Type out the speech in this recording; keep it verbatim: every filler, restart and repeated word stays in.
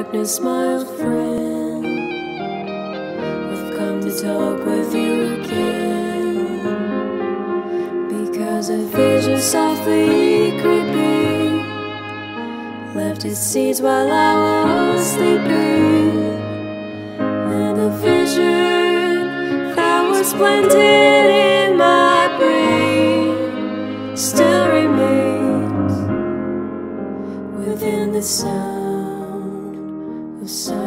darkness, my old friend. I've come to talk with you again, because a vision softly creeping left its seeds while I was sleeping, and a vision that was planted in my brain still remains within the sound of sound.